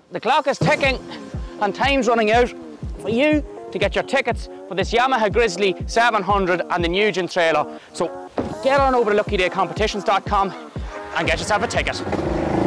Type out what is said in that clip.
the clock is ticking and time's running out for you to get your tickets for this Yamaha Grizzly 700 and the Nugent trailer. So get on over to luckydaycompetitions.com and get yourself a ticket.